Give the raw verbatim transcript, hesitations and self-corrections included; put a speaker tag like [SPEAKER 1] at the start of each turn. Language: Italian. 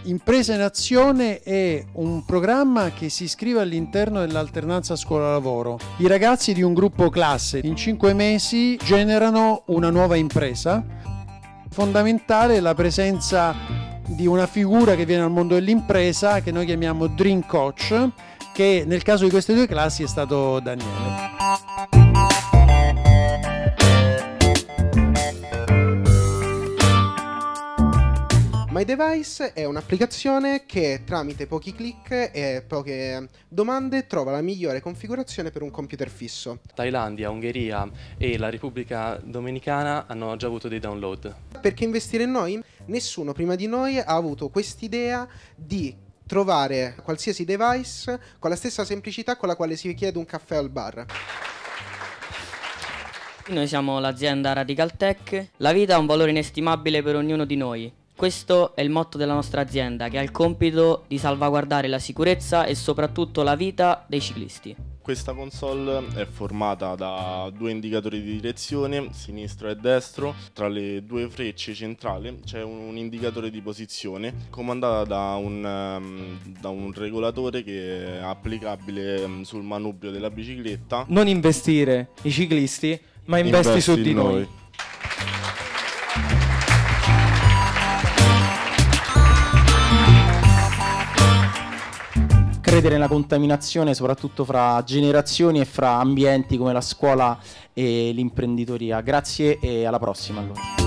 [SPEAKER 1] Impresa in Azione è un programma che si iscrive all'interno dell'alternanza scuola-lavoro. I ragazzi di un gruppo classe in cinque mesi generano una nuova impresa. Fondamentale è la presenza di una figura che viene dal mondo dell'impresa, che noi chiamiamo Dream Coach, che nel caso di queste due classi è stato Daniele.
[SPEAKER 2] My Device è un'applicazione che tramite pochi click e poche domande trova la migliore configurazione per un computer fisso.
[SPEAKER 3] Thailandia, Ungheria e la Repubblica Dominicana hanno già avuto dei download.
[SPEAKER 2] Perché investire in noi? Nessuno prima di noi ha avuto quest'idea di trovare qualsiasi device con la stessa semplicità con la quale si chiede un caffè al bar.
[SPEAKER 4] Noi siamo l'azienda Radical Tech. La vita ha un valore inestimabile per ognuno di noi. Questo è il motto della nostra azienda, che ha il compito di salvaguardare la sicurezza e soprattutto la vita dei ciclisti.
[SPEAKER 5] Questa console è formata da due indicatori di direzione, sinistro e destro. Tra le due frecce centrali c'è un, un indicatore di posizione, comandata da un, um, da un regolatore che è applicabile um, sul manubrio della bicicletta.
[SPEAKER 6] Non investire i ciclisti, ma investi, investi su di noi. noi. Credere nella contaminazione soprattutto fra generazioni e fra ambienti come la scuola e l'imprenditoria. Grazie e alla prossima allora.